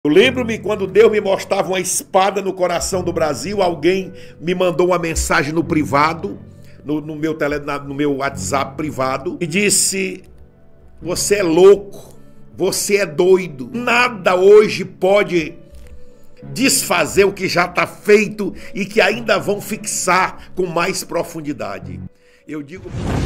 Eu lembro-me quando Deus me mostrava uma espada no coração do Brasil, alguém me mandou uma mensagem no privado, no meu WhatsApp privado, e disse: você é louco, você é doido, nada hoje pode desfazer o que já está feito e que ainda vão fixar com mais profundidade. Eu digo...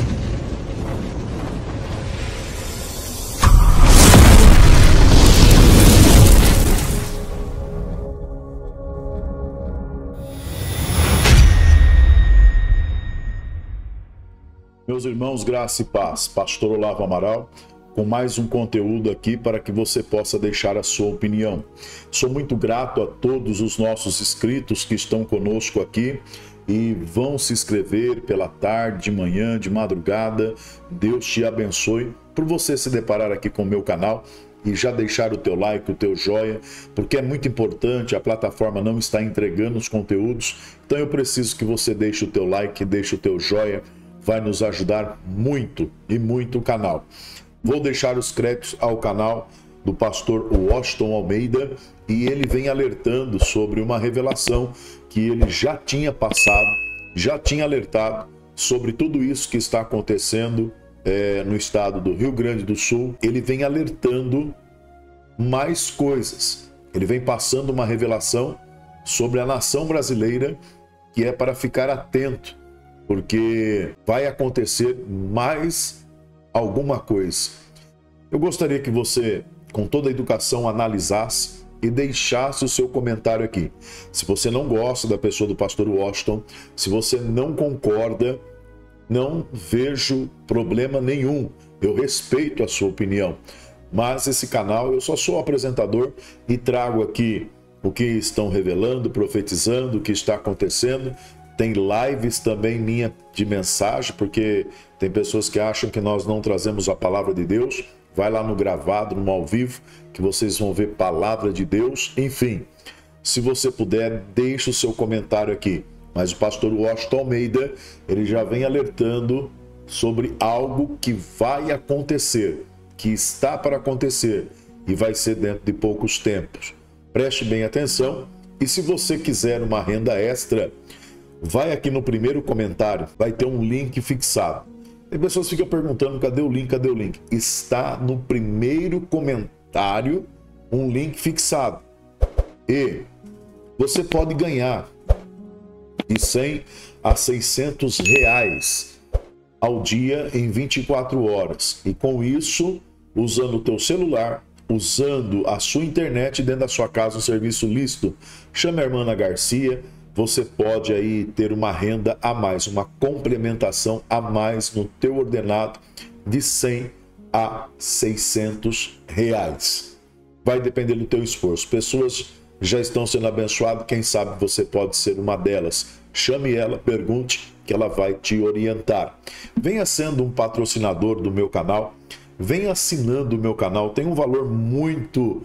Meus irmãos, graça e paz, Pastor Olavo Amaral, com mais um conteúdo aqui para que você possa deixar a sua opinião. Sou muito grato a todos os nossos inscritos que estão conosco aqui e vão se inscrever pela tarde, de manhã, de madrugada. Deus te abençoe por você se deparar aqui com o meu canal e já deixar o teu like, o teu joia, porque é muito importante, a plataforma não está entregando os conteúdos, então eu preciso que você deixe o teu like, deixe o teu joia, vai nos ajudar muito e muito o canal. Vou deixar os créditos ao canal do pastor Washington Almeida e ele vem alertando sobre uma revelação que ele já tinha passado, já tinha alertado sobre tudo isso que está acontecendo no estado do Rio Grande do Sul. Ele vem alertando mais coisas, ele vem passando uma revelação sobre a nação brasileira que é para ficar atento, porque vai acontecer mais alguma coisa. Eu gostaria que você, com toda a educação, analisasse e deixasse o seu comentário aqui. Se você não gosta da pessoa do pastor Washington, se você não concorda, não vejo problema nenhum. Eu respeito a sua opinião. Mas esse canal, eu só sou apresentador e trago aqui o que estão revelando, profetizando, o que está acontecendo. Tem lives também minha de mensagem, porque tem pessoas que acham que nós não trazemos a palavra de Deus. Vai lá no gravado, no ao vivo, que vocês vão ver palavra de Deus. Enfim, se você puder, deixe o seu comentário aqui. Mas o pastor Washington Almeida, ele já vem alertando sobre algo que vai acontecer, que está para acontecer e vai ser dentro de poucos tempos. Preste bem atenção e se você quiser uma renda extra, vai aqui no primeiro comentário, vai ter um link fixado. Tem pessoas que ficam perguntando, cadê o link, cadê o link? Está no primeiro comentário um link fixado. E você pode ganhar de 100 a 600 reais ao dia em 24 horas. E com isso, usando o teu celular, usando a sua internet dentro da sua casa, um serviço lícito, chama a irmã Ana Garcia. Você pode aí ter uma renda a mais, uma complementação a mais no teu ordenado de 100 a 600 reais. Vai depender do teu esforço. Pessoas já estão sendo abençoadas, quem sabe você pode ser uma delas. Chame ela, pergunte que ela vai te orientar. Venha sendo um patrocinador do meu canal, venha assinando o meu canal. Tem um valor muito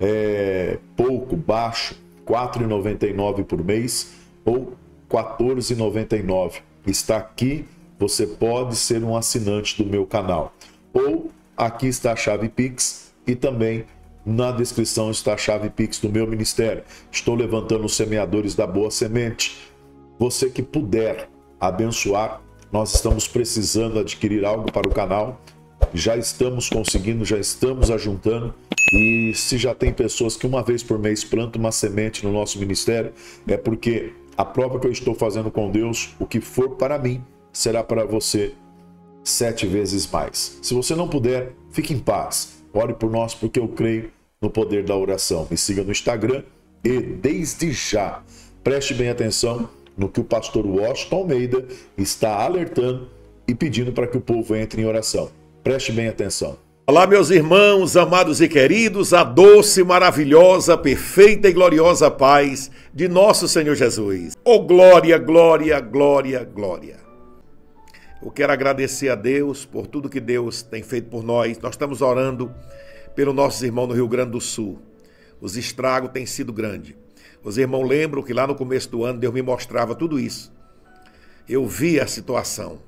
pouco, baixo, R$ 4,99 por mês. Ou R$ 14,99. Está aqui, você pode ser um assinante do meu canal. Ou aqui está a chave Pix e também na descrição está a chave Pix do meu ministério. Estou levantando os semeadores da boa semente. Você que puder abençoar, nós estamos precisando adquirir algo para o canal. Já estamos conseguindo, já estamos ajuntando. E se já tem pessoas que uma vez por mês plantam uma semente no nosso ministério, é porque a prova que eu estou fazendo com Deus, o que for para mim, será para você 7 vezes mais. Se você não puder, fique em paz. Ore por nós, porque eu creio no poder da oração. Me siga no Instagram e, desde já, preste bem atenção no que o pastor Washington Almeida está alertando e pedindo para que o povo entre em oração. Preste bem atenção. Olá, meus irmãos, amados e queridos, a doce, maravilhosa, perfeita e gloriosa paz de nosso Senhor Jesus. Oh, glória, glória, glória, glória. Eu quero agradecer a Deus por tudo que Deus tem feito por nós. Nós estamos orando pelos nossos irmãos no Rio Grande do Sul. Os estragos têm sido grandes. Os irmãos lembram que lá no começo do ano Deus me mostrava tudo isso. Eu vi a situação,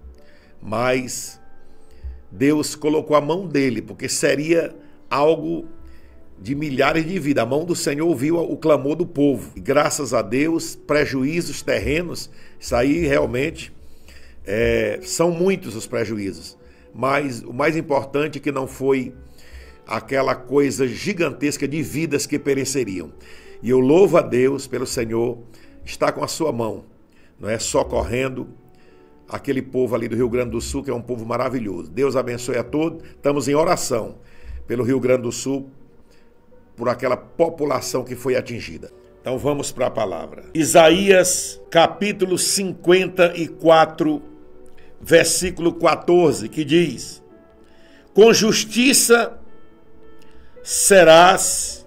mas Deus colocou a mão dele, porque seria algo de milhares de vidas. A mão do Senhor ouviu o clamor do povo. E graças a Deus, prejuízos terrenos, isso aí realmente são muitos os prejuízos. Mas o mais importante é que não foi aquela coisa gigantesca de vidas que pereceriam. E eu louvo a Deus pelo Senhor estar com a sua mão, não é, socorrendo aquele povo ali do Rio Grande do Sul, que é um povo maravilhoso. Deus abençoe a todos. Estamos em oração pelo Rio Grande do Sul, por aquela população que foi atingida. Então vamos para a palavra. Isaías capítulo 54, versículo 14, que diz: com justiça serás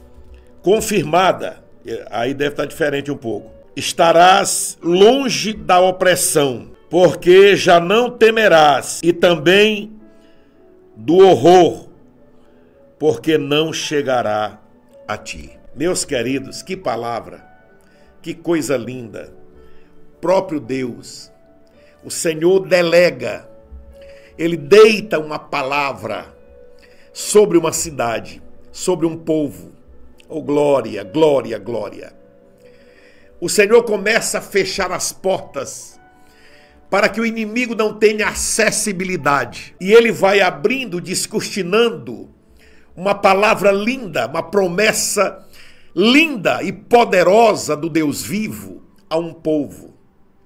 confirmada. Aí deve estar diferente um pouco. Estarás longe da opressão, porque já não temerás, e também do horror, porque não chegará a ti. Meus queridos, que palavra, que coisa linda. Próprio Deus, o Senhor delega, Ele deita uma palavra sobre uma cidade, sobre um povo. Oh, glória, glória, glória. O Senhor começa a fechar as portas para que o inimigo não tenha acessibilidade. E Ele vai abrindo, descortinando uma palavra linda, uma promessa linda e poderosa do Deus vivo a um povo.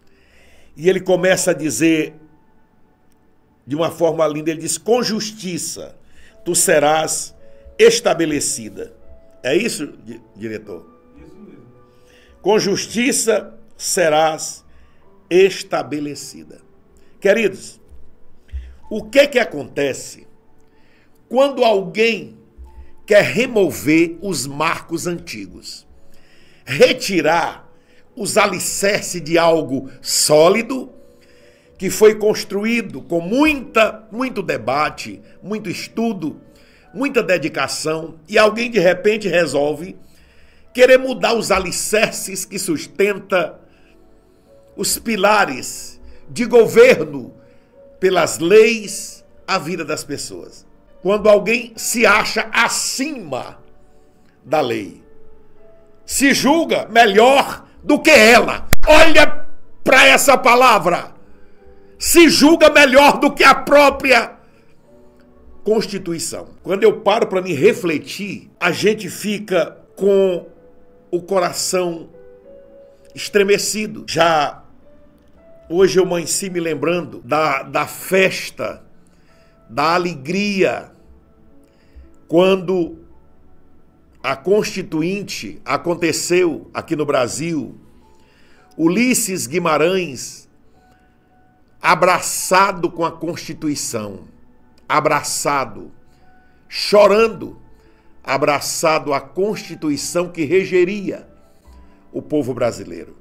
E Ele começa a dizer de uma forma linda, Ele diz: com justiça tu serás estabelecida. É isso, diretor? Isso mesmo. Com justiça serás estabelecida. Queridos, o que acontece quando alguém quer remover os marcos antigos, retirar os alicerces de algo sólido que foi construído com muito debate, muito estudo, muita dedicação, e alguém de repente resolve querer mudar os alicerces que sustenta os pilares de governo pelas leis a vida das pessoas. Quando alguém se acha acima da lei, se julga melhor do que ela. Olha para essa palavra. Se julga melhor do que a própria Constituição. Quando eu paro para me refletir, a gente fica com o coração estremecido. Já hoje eu amanheci me lembrando da festa, da alegria, quando a Constituinte aconteceu aqui no Brasil. Ulisses Guimarães, abraçado com a Constituição, abraçado, chorando, abraçado à Constituição que regeria o povo brasileiro.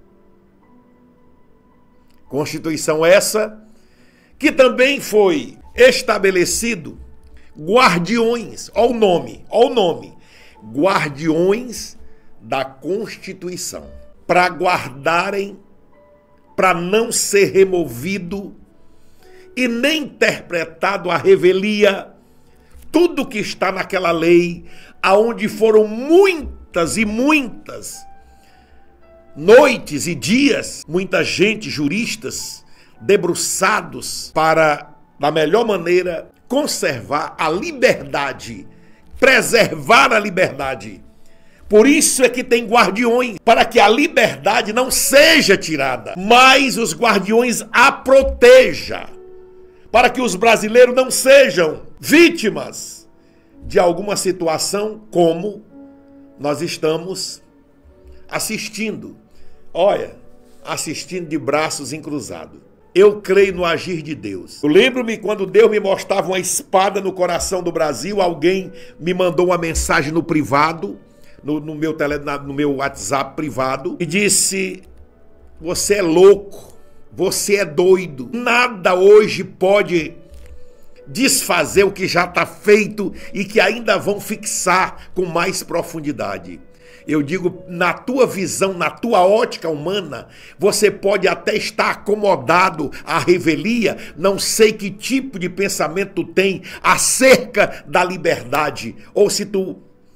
Constituição essa que também foi estabelecido guardiões, olha o nome, guardiões da Constituição, para guardarem, para não ser removido e nem interpretado à revelia tudo que está naquela lei, aonde foram muitas e muitas noites e dias, muita gente, juristas, debruçados para, da melhor maneira, conservar a liberdade, preservar a liberdade. Por isso é que tem guardiões, para que a liberdade não seja tirada, mas os guardiões a protejam, para que os brasileiros não sejam vítimas de alguma situação como nós estamos assistindo. Olha, assistindo de braços encruzados. Eu creio no agir de Deus. Eu lembro-me quando Deus me mostrava uma espada no coração do Brasil, alguém me mandou uma mensagem no privado, no meu WhatsApp privado, e disse: você é louco, você é doido, nada hoje pode desfazer o que já está feito e que ainda vão fixar com mais profundidade. Eu digo, na tua visão, na tua ótica humana, você pode até estar acomodado à revelia, não sei que tipo de pensamento tu tem acerca da liberdade, ou se tu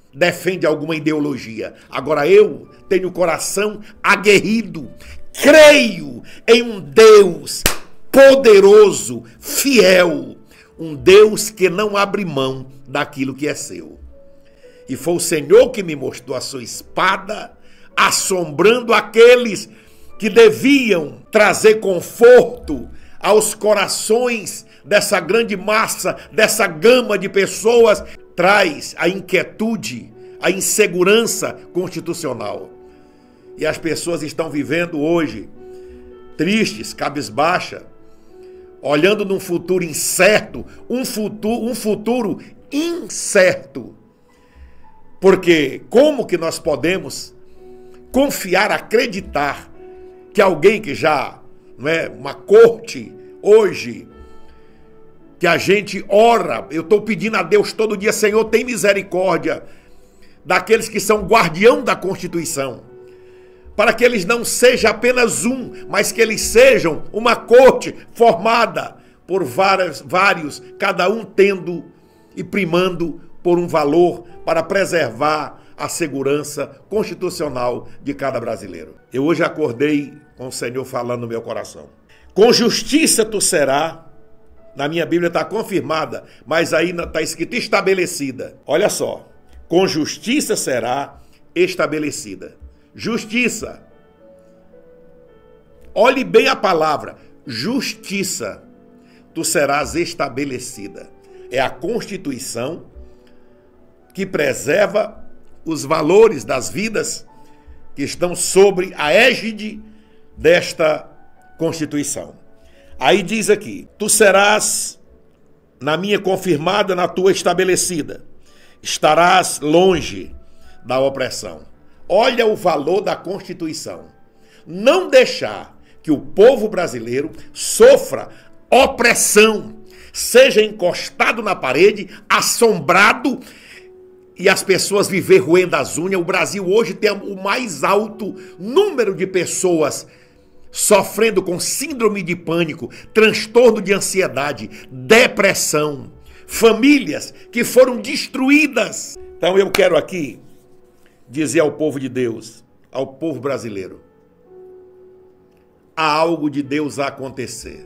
defende alguma ideologia. Agora eu tenho o coração aguerrido, creio em um Deus poderoso, fiel, um Deus que não abre mão daquilo que é seu. E foi o Senhor que me mostrou a sua espada, assombrando aqueles que deviam trazer conforto aos corações dessa grande massa, dessa gama de pessoas, traz a inquietude, a insegurança constitucional. E as pessoas estão vivendo hoje tristes, cabisbaixa, olhando num futuro incerto, um futuro incerto. Porque como que nós podemos confiar, acreditar que alguém que já não é uma corte hoje, que a gente ora, eu estou pedindo a Deus todo dia, Senhor, tem misericórdia daqueles que são guardião da Constituição, para que eles não sejam apenas um, mas que eles sejam uma corte formada por vários, cada um tendo e primando por um valor para preservar a segurança constitucional de cada brasileiro. Eu hoje acordei com o Senhor falando no meu coração. Com justiça tu serás, na minha Bíblia está confirmada, mas aí está escrito estabelecida. Olha só, com justiça será estabelecida. Justiça. Olhe bem a palavra, justiça. Tu serás estabelecida. É a Constituição que preserva os valores das vidas que estão sobre a égide desta Constituição. Aí diz aqui, tu serás na minha confirmada, na tua estabelecida. Estarás longe da opressão. Olha o valor da Constituição. Não deixar que o povo brasileiro sofra opressão, seja encostado na parede, assombrado, e as pessoas viver roendo as unhas. O Brasil hoje tem o mais alto número de pessoas sofrendo com síndrome de pânico, transtorno de ansiedade, depressão, famílias que foram destruídas. Então eu quero aqui dizer ao povo de Deus, ao povo brasileiro, há algo de Deus a acontecer.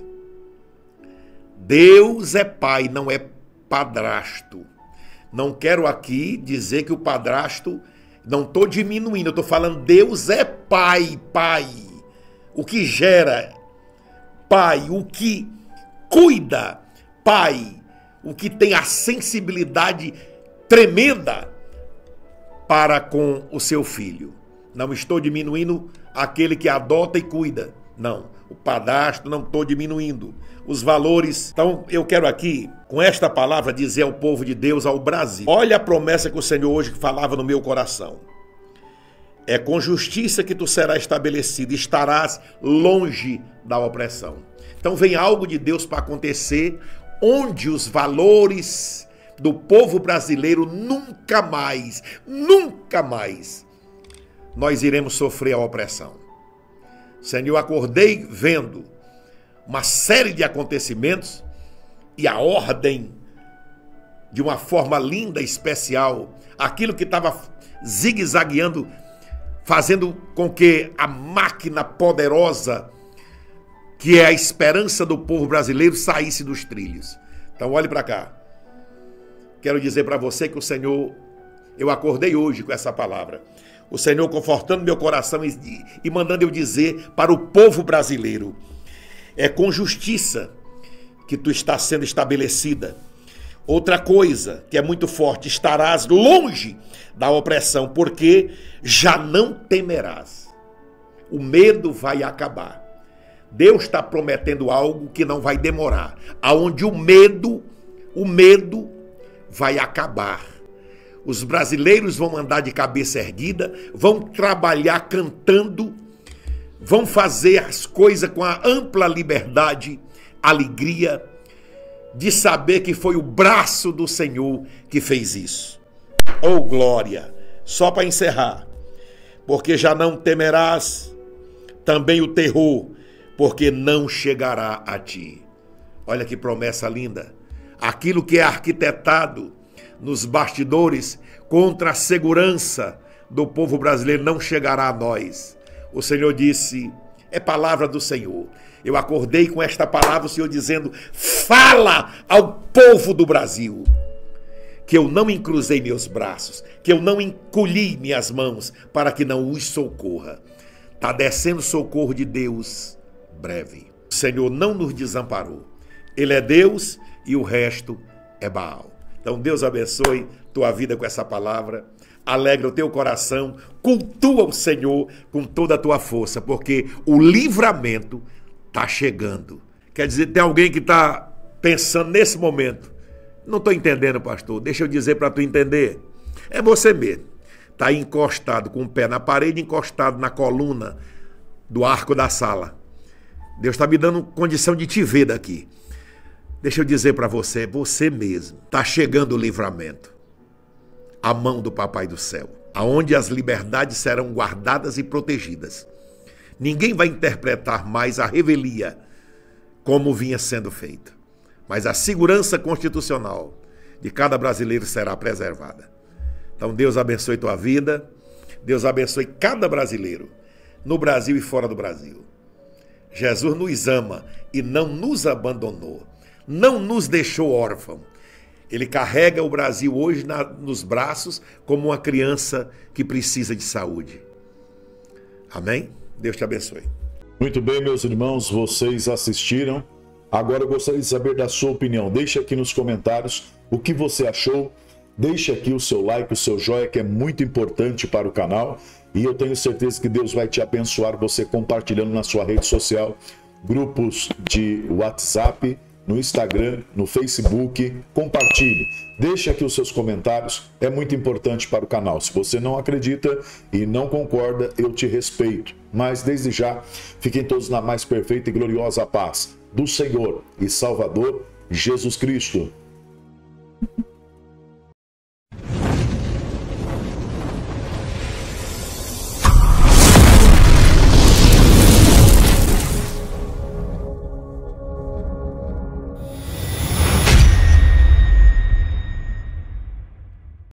Deus é pai, não é padrasto. Não quero aqui dizer que o padrasto, não estou diminuindo, eu estou falando Deus é pai, pai. O que gera, pai. O que cuida, pai. O que tem a sensibilidade tremenda para com o seu filho. Não estou diminuindo aquele que adota e cuida. Não, o padrasto não estou diminuindo. Os valores. Então eu quero aqui, com esta palavra, dizer ao povo de Deus, ao Brasil. Olha a promessa que o Senhor hoje falava no meu coração. É com justiça que tu serás estabelecido, estarás longe da opressão. Então vem algo de Deus para acontecer, onde os valores do povo brasileiro nunca mais nós iremos sofrer a opressão. Senhor, acordei vendo uma série de acontecimentos e a ordem de uma forma linda, especial, aquilo que estava zigue-zagueando, fazendo com que a máquina poderosa, que é a esperança do povo brasileiro, saísse dos trilhos. Então olhe para cá. Quero dizer para você que o Senhor, eu acordei hoje com essa palavra. O Senhor confortando meu coração e mandando eu dizer para o povo brasileiro, é com justiça que tu estás sendo estabelecida. Outra coisa que é muito forte, estarás longe da opressão, porque já não temerás. O medo vai acabar. Deus está prometendo algo que não vai demorar, aonde o medo vai acabar. Os brasileiros vão andar de cabeça erguida, vão trabalhar cantando, vão fazer as coisas com a ampla liberdade, alegria de saber que foi o braço do Senhor que fez isso. Oh glória! Só para encerrar, porque já não temerás também o terror, porque não chegará a ti. Olha que promessa linda. Aquilo que é arquitetado nos bastidores contra a segurança do povo brasileiro não chegará a nós. O Senhor disse, é palavra do Senhor. Eu acordei com esta palavra, o Senhor dizendo, fala ao povo do Brasil, que eu não encruzei meus braços, que eu não encolhi minhas mãos para que não os socorra. Está descendo socorro de Deus breve. O Senhor não nos desamparou. Ele é Deus e o resto é Baal. Então Deus abençoe tua vida com essa palavra. Alegra o teu coração. Cultua o Senhor com toda a tua força, porque o livramento está chegando. Quer dizer, tem alguém que está pensando nesse momento, não estou entendendo, pastor, deixa eu dizer para tu entender. É você mesmo. Está encostado com o pé na parede, encostado na coluna do arco da sala. Deus está me dando condição de te ver daqui. Deixa eu dizer para você, você mesmo. Está chegando o livramento. A mão do Papai do Céu. Aonde as liberdades serão guardadas e protegidas. Ninguém vai interpretar mais a revelia como vinha sendo feito. Mas a segurança constitucional de cada brasileiro será preservada. Então Deus abençoe tua vida, Deus abençoe cada brasileiro, no Brasil e fora do Brasil. Jesus nos ama e não nos abandonou, não nos deixou órfãos. Ele carrega o Brasil hoje nos braços como uma criança que precisa de saúde. Amém? Deus te abençoe. Muito bem, meus irmãos, vocês assistiram. Agora eu gostaria de saber da sua opinião. Deixe aqui nos comentários o que você achou. Deixe aqui o seu like, o seu joinha, que é muito importante para o canal. E eu tenho certeza que Deus vai te abençoar, você compartilhando na sua rede social, grupos de WhatsApp, no Instagram, no Facebook. Compartilhe. Deixe aqui os seus comentários, é muito importante para o canal. Se você não acredita e não concorda, eu te respeito. Mas desde já, fiquem todos na mais perfeita e gloriosa paz do Senhor e Salvador Jesus Cristo.